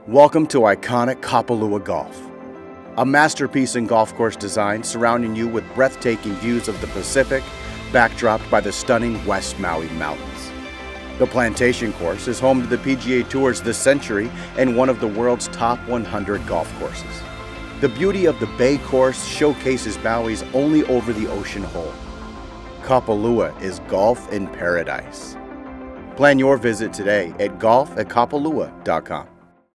Welcome to Iconic Kapalua Golf, a masterpiece in golf course design surrounding you with breathtaking views of the Pacific, backdropped by the stunning West Maui Mountains. The Plantation course is home to the PGA Tour's This Century and one of the world's top 100 golf courses. The beauty of the Bay course showcases Maui's only over-the-ocean hole. Kapalua is golf in paradise. Plan your visit today at golf@kapalua.com.